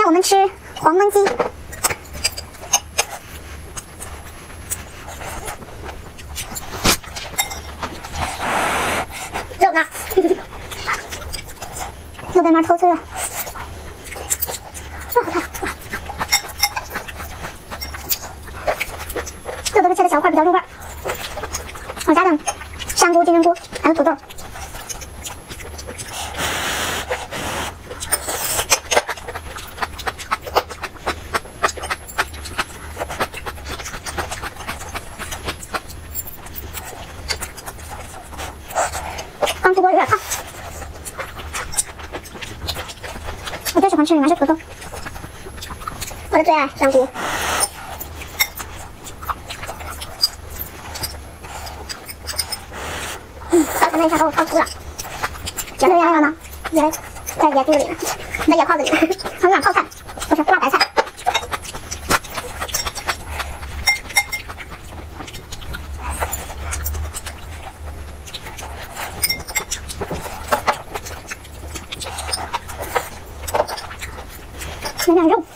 天我们吃黄焖鸡，肉呢？又被妈偷吃了。哇，好烫！这都是切的小块，比较入味。我加的香菇、金针菇，还有土豆。刚出锅有点烫，我最喜欢吃里面是土豆，我的最爱香菇。刚才那一下把我烫哭了，觉得原来呢，野在野猪里呢，在野泡子里呢，很软泡菜，不是辣白菜。来点肉，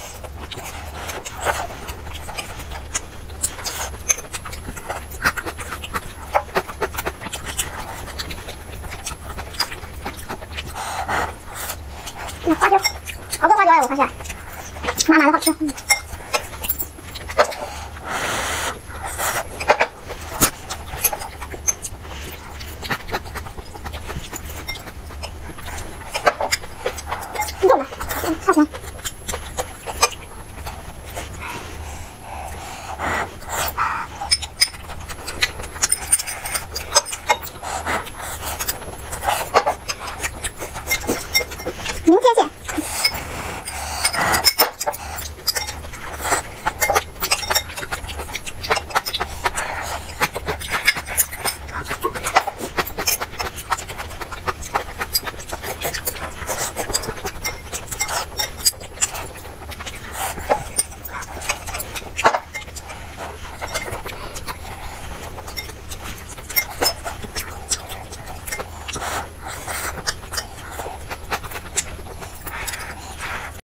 花椒，好多花椒呀！我发现，妈买的好吃。